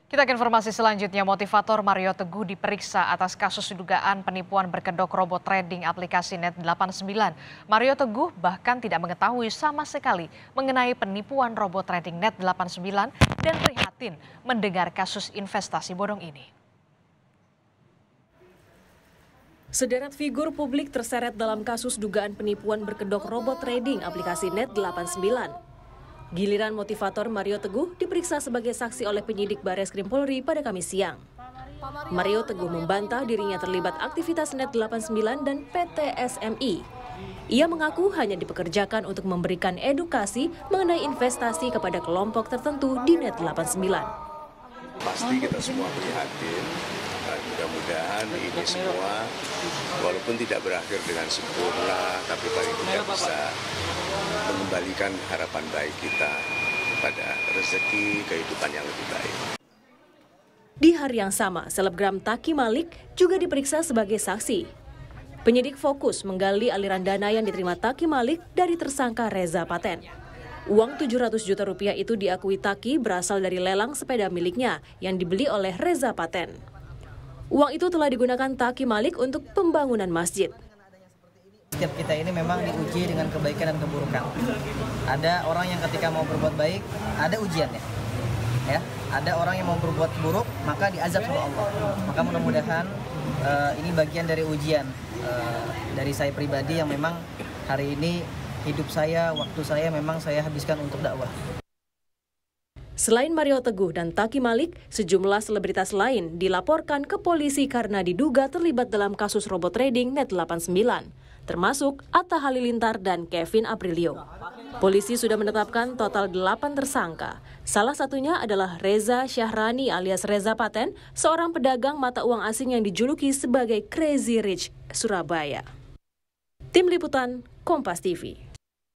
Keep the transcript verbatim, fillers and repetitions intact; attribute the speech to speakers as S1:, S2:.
S1: Kita ke informasi selanjutnya, motivator Mario Teguh diperiksa atas kasus dugaan penipuan berkedok robot trading aplikasi Net delapan puluh sembilan. Mario Teguh bahkan tidak mengetahui sama sekali mengenai penipuan robot trading Net delapan puluh sembilan dan prihatin mendengar kasus investasi bodong ini.
S2: Sederet figur publik terseret dalam kasus dugaan penipuan berkedok robot trading aplikasi Net delapan puluh sembilan. Giliran motivator Mario Teguh diperiksa sebagai saksi oleh penyidik Bareskrim Polri pada Kamis siang. Mario Teguh membantah dirinya terlibat aktivitas Net delapan puluh sembilan dan P T S M I. Ia mengaku hanya dipekerjakan untuk memberikan edukasi mengenai investasi kepada kelompok tertentu di Net delapan puluh sembilan.
S3: Pasti kita semua prihatin, dan mudah-mudahan ini semua walaupun tidak berakhir dengan sempurna, tapi paling tidak bisa mengembalikan harapan baik kita pada rezeki kehidupan yang lebih baik.
S2: Di hari yang sama, selebgram Taki Malik juga diperiksa sebagai saksi. Penyidik fokus menggali aliran dana yang diterima Taki Malik dari tersangka Reza Paten. Uang tujuh ratus juta rupiah itu diakui Taki berasal dari lelang sepeda miliknya yang dibeli oleh Reza Paten. Uang itu telah digunakan Taki Malik untuk pembangunan masjid.
S4: Setiap kita ini memang diuji dengan kebaikan dan keburukan. Ada orang yang ketika mau berbuat baik, ada ujiannya. Ya, ada orang yang mau berbuat buruk, maka diazab sama Allah. Maka mudah-mudahan uh, ini bagian dari ujian uh, dari saya pribadi yang memang hari ini hidup saya, waktu saya memang saya habiskan untuk dakwah.
S2: Selain Mario Teguh dan Taki Malik, sejumlah selebritas lain dilaporkan ke polisi karena diduga terlibat dalam kasus robot trading Net delapan puluh sembilan, termasuk Atta Halilintar dan Kevin Aprilio. Polisi sudah menetapkan total delapan tersangka. Salah satunya adalah Reza Syahrani alias Reza Paten, seorang pedagang mata uang asing yang dijuluki sebagai Crazy Rich Surabaya. Tim Liputan, Kompas T V.